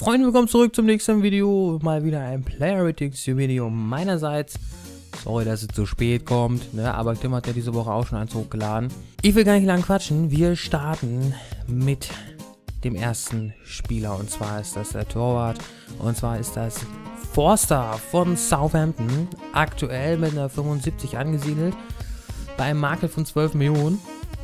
Freunde, willkommen zurück zum nächsten Video. Mal wieder ein Player Ratings Video meinerseits. Sorry, dass es so spät kommt, ne? Aber Tim hat ja diese Woche auch schon eins hochgeladen. Ich will gar nicht lang quatschen. Wir starten mit dem ersten Spieler. Und zwar ist das der Torwart. Und zwar ist das Forster von Southampton. Aktuell mit einer 75 angesiedelt. Bei einem Market von 12 Millionen.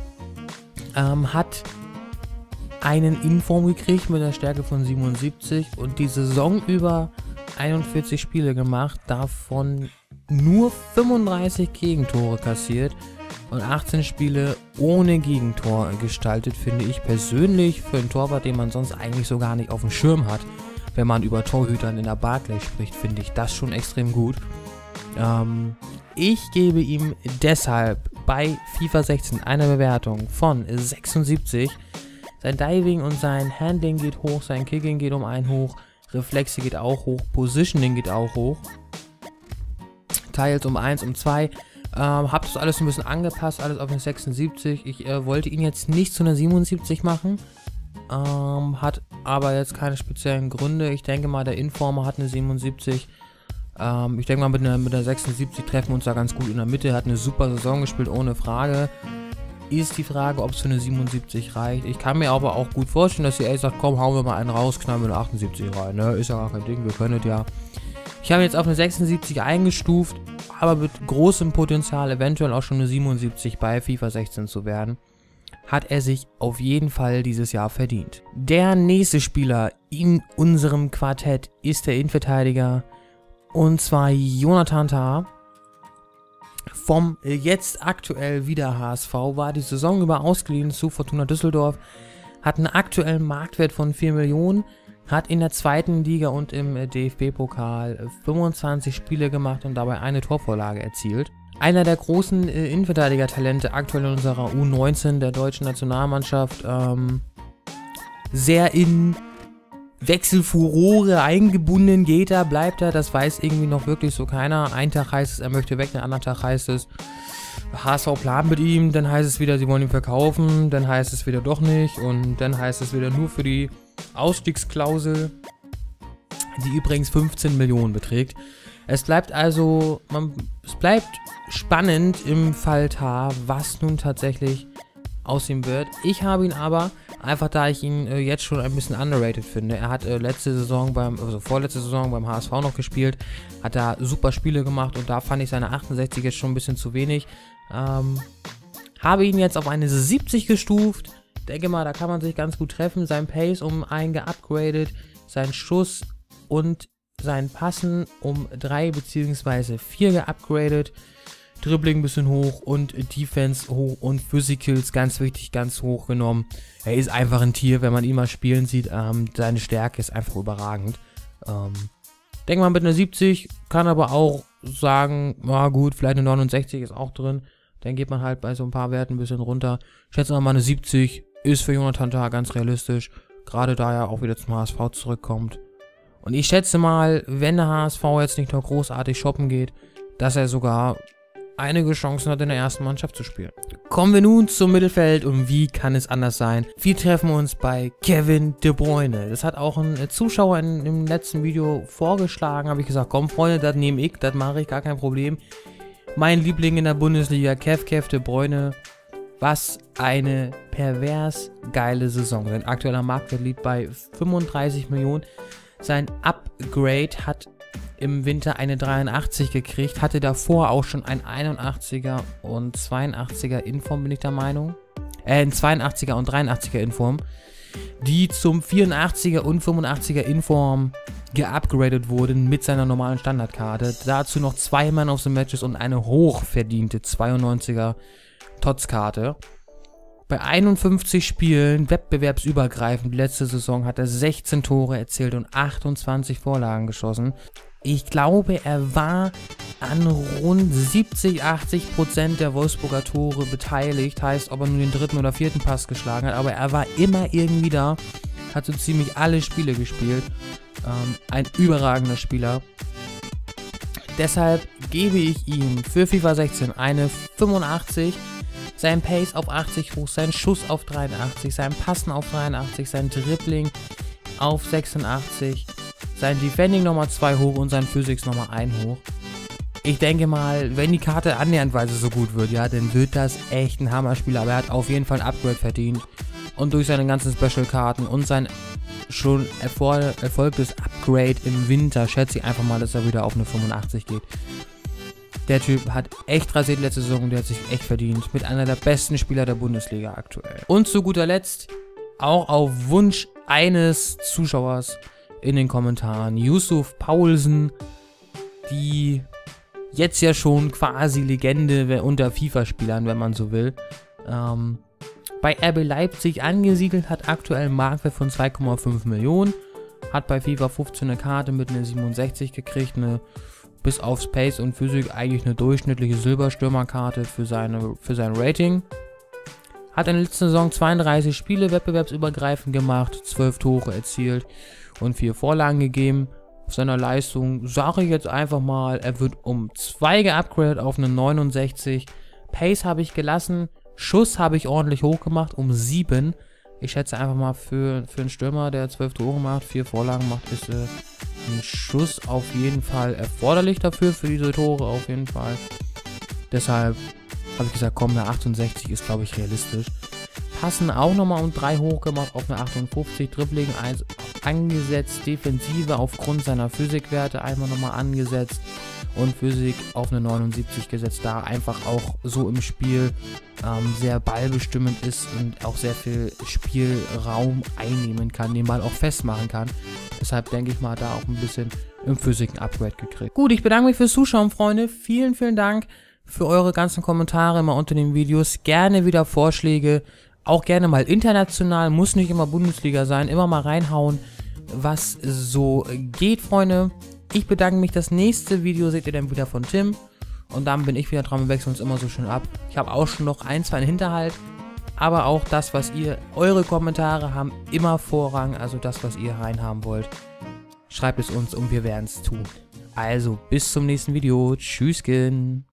Hat einen Inform gekriegt mit einer Stärke von 77 und die Saison über 41 Spiele gemacht, davon nur 35 Gegentore kassiert und 18 Spiele ohne Gegentor gestaltet, finde ich persönlich für einen Torwart, den man sonst eigentlich so gar nicht auf dem Schirm hat. Wenn man über Torhütern in der Barclays spricht, finde ich das schon extrem gut. Ich gebe ihm deshalb bei FIFA 16 eine Bewertung von 76. Sein Diving und sein Handling geht hoch, sein Kicking geht um 1 hoch, Reflexe geht auch hoch, Positioning geht auch hoch. Teils um 1, um 2. Hab das alles ein bisschen angepasst, alles auf eine 76. Ich wollte ihn jetzt nicht zu einer 77 machen. Hat aber jetzt keine speziellen Gründe. Ich denke mal, der Informer hat eine 77. Ich denke mal, mit einer 76 treffen wir uns da ganz gut in der Mitte. Hat eine super Saison gespielt, ohne Frage. Ist die Frage, ob es für eine 77 reicht. Ich kann mir aber auch gut vorstellen, dass ihr sagt, komm, hauen wir mal einen raus, knallen wir eine 78 rein. Ne? Ist ja gar kein Ding, wir können es ja. Ich habe jetzt auf eine 76 eingestuft, aber mit großem Potenzial, eventuell auch schon eine 77 bei FIFA 16 zu werden. Hat er sich auf jeden Fall dieses Jahr verdient. Der nächste Spieler in unserem Quartett ist der Innenverteidiger. Und zwar Jonathan Tah. Vom jetzt aktuell wieder HSV, war die Saison über ausgeliehen zu Fortuna Düsseldorf, hat einen aktuellen Marktwert von 4 Millionen, hat in der zweiten Liga und im DFB-Pokal 25 Spiele gemacht und dabei eine Torvorlage erzielt. Einer der großen Innenverteidiger-Talente aktuell in unserer U19 der deutschen Nationalmannschaft, sehr in Wechselfurore eingebunden, geht er, bleibt er, das weiß irgendwie noch wirklich so keiner. Einen Tag heißt es, er möchte weg, den anderen Tag heißt es, HSV plant mit ihm, dann heißt es wieder, sie wollen ihn verkaufen, dann heißt es wieder doch nicht und dann heißt es wieder nur für die Ausstiegsklausel, die übrigens 15 Millionen beträgt. Es bleibt also, es bleibt spannend im Fall Tah, was nun tatsächlich aus ihm wird. Ich habe ihn aber, einfach da ich ihn jetzt schon ein bisschen underrated finde. Er hat vorletzte Saison beim HSV noch gespielt, hat da super Spiele gemacht und da fand ich seine 68 jetzt schon ein bisschen zu wenig. Habe ihn jetzt auf eine 70 gestuft. Denke mal, da kann man sich ganz gut treffen. Sein Pace um 1 geupgradet, sein Schuss und sein Passen um 3 bzw. 4 geupgradet. Dribbling ein bisschen hoch und Defense hoch und Physicals, ganz wichtig, ganz hoch genommen. Er ist einfach ein Tier, wenn man ihn mal spielen sieht. Seine Stärke ist einfach überragend. Denke mal, mit einer 70 kann aber auch sagen, na gut, vielleicht eine 69 ist auch drin. Dann geht man halt bei so ein paar Werten ein bisschen runter. Ich schätze mal, eine 70 ist für Jonathan Tah ganz realistisch. Gerade da er auch wieder zum HSV zurückkommt. Und ich schätze mal, wenn der HSV jetzt nicht noch großartig shoppen geht, dass er sogar einige Chancen hat, in der ersten Mannschaft zu spielen. Kommen wir nun zum Mittelfeld und wie kann es anders sein? Wir treffen uns bei Kevin De Bruyne. Das hat auch ein Zuschauer im letzten Video vorgeschlagen. Habe ich gesagt, komm Freunde, das nehme ich, das mache ich, gar kein Problem. Mein Liebling in der Bundesliga, Kev De Bruyne. Was eine pervers geile Saison. Sein aktueller Marktwert liegt bei 35 Millionen. Sein Upgrade hat im Winter eine 83 gekriegt, hatte davor auch schon ein 81er und 82er Inform, bin ich der Meinung. Ein 82er und 83er Inform, die zum 84er und 85er Inform geupgradet wurden mit seiner normalen Standardkarte. Dazu noch 2 Man of the Matches und eine hochverdiente 92er TOTS-Karte. Bei 51 Spielen, wettbewerbsübergreifend, letzte Saison hat er 16 Tore erzielt und 28 Vorlagen geschossen. Ich glaube, er war an rund 70-80% der Wolfsburger Tore beteiligt. Heißt, ob er nur den 3. oder 4. Pass geschlagen hat. Aber er war immer irgendwie da. Hat so ziemlich alle Spiele gespielt. Ein überragender Spieler. Deshalb gebe ich ihm für FIFA 16 eine 85. Sein Pace auf 80 hoch, sein Schuss auf 83, sein Passen auf 83, sein Dribbling auf 86. Sein Defending nochmal 2 hoch und sein Physics nochmal 1 hoch. Ich denke mal, wenn die Karte annäherndweise so gut wird, ja, dann wird das echt ein Hammerspieler. Aber er hat auf jeden Fall ein Upgrade verdient. Und durch seine ganzen Special-Karten und sein schon erfolgtes Upgrade im Winter schätze ich einfach mal, dass er wieder auf eine 85 geht. Der Typ hat echt rasiert letzte Saison und der hat sich echt verdient. Mit einer der besten Spieler der Bundesliga aktuell. Und zu guter Letzt, auch auf Wunsch eines Zuschauers in den Kommentaren, Yusuf Paulsen, die jetzt ja schon quasi Legende unter FIFA-Spielern, wenn man so will. Bei RB Leipzig angesiedelt, hat aktuell einen Marktwert von 2,5 Millionen. Hat bei FIFA 15 eine Karte mit einer 67 gekriegt, bis auf Space und Physik eigentlich eine durchschnittliche Silberstürmerkarte für sein Rating. Hat in der letzten Saison 32 Spiele wettbewerbsübergreifend gemacht, 12 Tore erzielt und 4 Vorlagen gegeben. Auf seiner Leistung sage ich jetzt einfach mal, er wird um 2 geupgradet auf eine 69. Pace habe ich gelassen, Schuss habe ich ordentlich hochgemacht um 7. Ich schätze einfach mal für einen Stürmer, der 12 Tore macht, 4 Vorlagen macht, ist ein Schuss auf jeden Fall erforderlich dafür, für diese Tore auf jeden Fall. Deshalb habe ich gesagt, komm, eine 68 ist, glaube ich, realistisch. Passen auch nochmal um 3 hochgemacht auf eine 58, Dribbling 1 angesetzt, Defensive aufgrund seiner Physikwerte einmal nochmal angesetzt und Physik auf eine 79 gesetzt, da einfach auch so im Spiel sehr ballbestimmend ist und auch sehr viel Spielraum einnehmen kann, den Ball auch festmachen kann. Deshalb denke ich mal, da auch ein bisschen im Physik ein Upgrade gekriegt. Gut, ich bedanke mich fürs Zuschauen, Freunde. Vielen, vielen Dank für eure ganzen Kommentare immer unter den Videos. Gerne wieder Vorschläge. Auch gerne mal international, muss nicht immer Bundesliga sein, immer mal reinhauen, was so geht, Freunde. Ich bedanke mich, das nächste Video seht ihr dann wieder von Tim und dann bin ich wieder dran, wir wechseln uns immer so schön ab. Ich habe auch schon noch 1, 2 in Hinterhalt, aber auch das, was ihr, eure Kommentare haben immer Vorrang, also das, was ihr reinhaben wollt, schreibt es uns und wir werden es tun. Also, bis zum nächsten Video, tschüssgen.